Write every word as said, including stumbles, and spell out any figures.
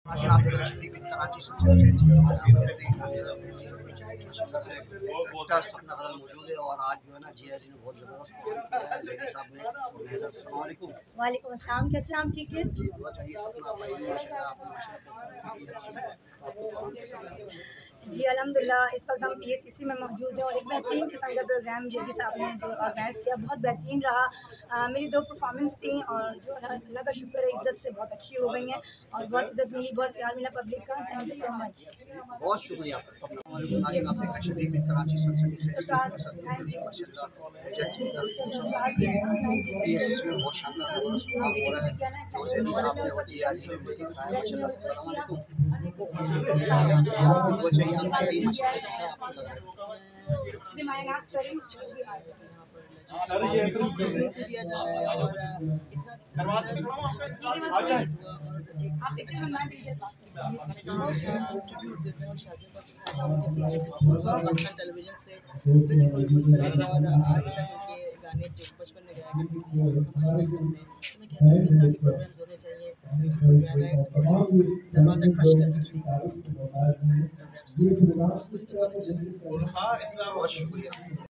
आज आप देख रहे हैं टीवी कराची सबसे फेमस जो हमारे बेहतरीन डांसर माशाल्लाह से एक्टर सपना गजल मौजूद है। और आज जो है ना जिया जी ने बहुत ज़बरदस्त परफॉर्म किया है। ज़ेरी साहब ने अस्सलाम वालेकुम। वालेकुम अस्सलाम, कैसे हैं आप? ठीक है जी दुआ चाहिए सपना भाई माशाल्लाह आपने माशाल्लाह अच्छी है। आपको प्रोग्राम कैसा लगा? जी अल्हम्दुलिल्लाह। इस वक्त हम पी एस सी सी में मौजूद हैं और एक बेहतरीन किस्म का प्रोग्राम जेडी साहब ने जो ऑर्गेनाइज़ किया बहुत बेहतरीन रहा। आ, मेरी दो परफॉर्मेंस थी और जो अल्लाह का शुक्र है इज़्ज़त से बहुत अच्छी हो गई हैं और बहुत इज़्ज़त मिली, बहुत प्यार मिला पब्लिक का। Thank you so much. बहुत शुक्रिया आपका सपना। नाज़रीन आप देख रहे हैं शरीफ बिन कराची सनसनी फेस माशाल्लाह जज सिंगर पीएसएस में बहुत शानदार ज़बरदस्त प्रोग्राम हो रहा है। तो ज़ेरी साहब ने और जिया जी ने मिलकर दिखाया माशाल्लाह से। अस्सलाम वालेकुम। जी आपकी दुआ चाहिए आपका भी माशाल्लाह कैसा आपको लग रहा है? सर ये दिया जा रहा है और इतना टेलीविजन से बिल्कुल मुंसलिक और आज तक के गाने जो बचपन में गाया करती थी आज तक सुनते हैं। तो मैं कहती हूँ इस तरह के प्रोग्राम्स होने चाहिए। सक्सेसफुल प्रोग्राम दरवाजा क्रश करके खड़ी बहुत शुक्रिया।